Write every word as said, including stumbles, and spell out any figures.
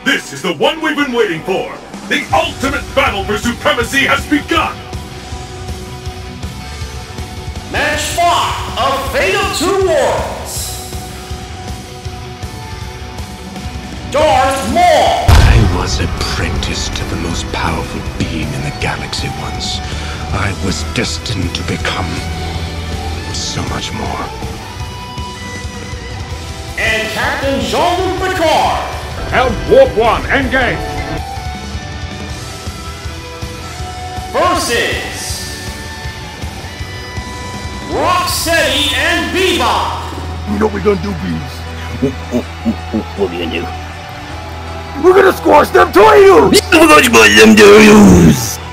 This is the one we've been waiting for! The ultimate battle for supremacy has begun! Match five of Fate of Two Worlds. Darth Maul. I was apprenticed to the most powerful being in the galaxy once. I was destined to become so much more. And Captain Jean-Luc Picard. Helm Warp one, engage! Versus Rocksteady and Bebop. You know what we're gonna do, Bees? What are we gonna do? We're gonna squash them Toyos! We're gonna squash them Toyos!